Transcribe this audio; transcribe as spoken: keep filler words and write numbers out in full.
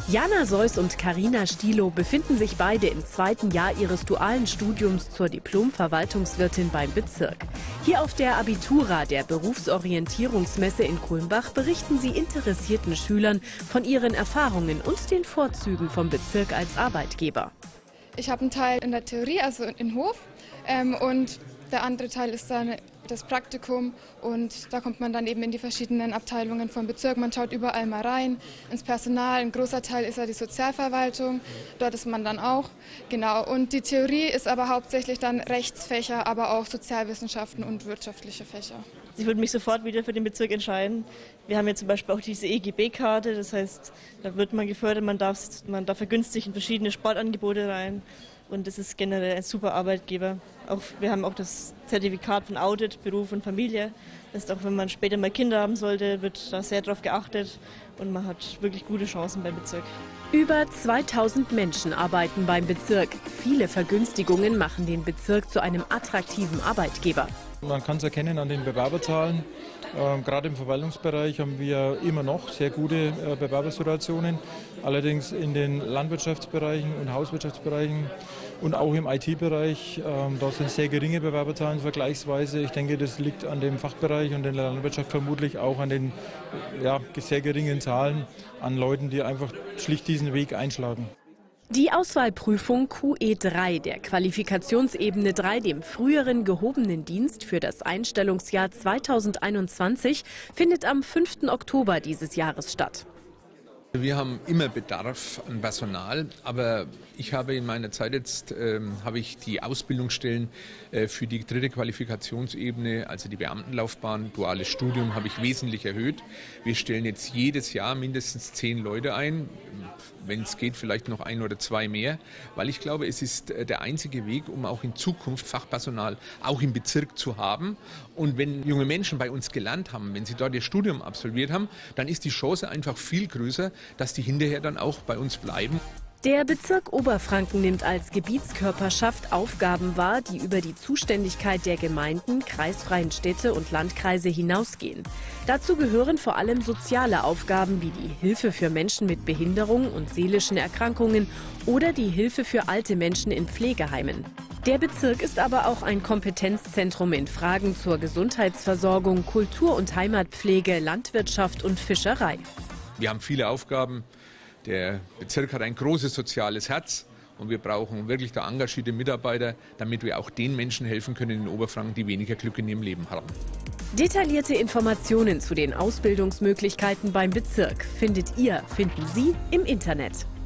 Jana Seuss und Carina Stielow befinden sich beide im zweiten Jahr ihres dualen Studiums zur Diplom-Verwaltungswirtin beim Bezirk. Hier auf der Abitura, der Berufsorientierungsmesse in Kulmbach, berichten sie interessierten Schülern von ihren Erfahrungen und den Vorzügen vom Bezirk als Arbeitgeber. Ich habe einen Teil in der Theorie, also in Hof, ähm, und der andere Teil ist dann das Praktikum, und da kommt man dann eben in die verschiedenen Abteilungen vom Bezirk. Man schaut überall mal rein, ins Personal. Ein großer Teil ist ja die Sozialverwaltung, dort ist man dann auch. Genau. Und die Theorie ist aber hauptsächlich dann Rechtsfächer, aber auch Sozialwissenschaften und wirtschaftliche Fächer. Ich würde mich sofort wieder für den Bezirk entscheiden. Wir haben ja zum Beispiel auch diese E G B-Karte, das heißt, da wird man gefördert, man darf, man darf vergünstigt in verschiedene Sportangebote rein. Und das ist generell ein super Arbeitgeber. Auch, wir haben auch das Zertifikat von Audit, Beruf und Familie. Das ist auch, wenn man später mal Kinder haben sollte, wird da sehr darauf geachtet. Und man hat wirklich gute Chancen beim Bezirk. Über zweitausend Menschen arbeiten beim Bezirk. Viele Vergünstigungen machen den Bezirk zu einem attraktiven Arbeitgeber. Man kann es erkennen an den Bewerberzahlen. Ähm, gerade im Verwaltungsbereich haben wir immer noch sehr gute äh, Bewerbersituationen. Allerdings in den Landwirtschaftsbereichen und Hauswirtschaftsbereichen und auch im I T-Bereich, ähm, da sind sehr geringe Bewerberzahlen vergleichsweise. Ich denke, das liegt an dem Fachbereich und in der Landwirtschaft vermutlich auch an den ja, sehr geringen Zahlen an Leuten, die einfach schlicht diesen Weg einschlagen. Die Auswahlprüfung Q E drei der Qualifikationsebene drei, dem früheren gehobenen Dienst für das Einstellungsjahr zweitausendeinundzwanzig, findet am fünften Oktober dieses Jahres statt. Wir haben immer Bedarf an Personal, aber ich habe in meiner Zeit jetzt ähm, habe ich die Ausbildungsstellen äh, für die dritte Qualifikationsebene, also die Beamtenlaufbahn, duales Studium, habe ich wesentlich erhöht. Wir stellen jetzt jedes Jahr mindestens zehn Leute ein, wenn es geht vielleicht noch ein oder zwei mehr, weil ich glaube, es ist der einzige Weg, um auch in Zukunft Fachpersonal auch im Bezirk zu haben. Und wenn junge Menschen bei uns gelernt haben, wenn sie dort ihr Studium absolviert haben, dann ist die Chance einfach viel größer, dass die hinterher dann auch bei uns bleiben. Der Bezirk Oberfranken nimmt als Gebietskörperschaft Aufgaben wahr, die über die Zuständigkeit der Gemeinden, kreisfreien Städte und Landkreise hinausgehen. Dazu gehören vor allem soziale Aufgaben wie die Hilfe für Menschen mit Behinderung und seelischen Erkrankungen oder die Hilfe für alte Menschen in Pflegeheimen. Der Bezirk ist aber auch ein Kompetenzzentrum in Fragen zur Gesundheitsversorgung, Kultur- und Heimatpflege, Landwirtschaft und Fischerei. Wir haben viele Aufgaben. Der Bezirk hat ein großes soziales Herz und wir brauchen wirklich da engagierte Mitarbeiter, damit wir auch den Menschen helfen können in Oberfranken, die weniger Glück in ihrem Leben haben. Detaillierte Informationen zu den Ausbildungsmöglichkeiten beim Bezirk findet ihr, finden Sie im Internet.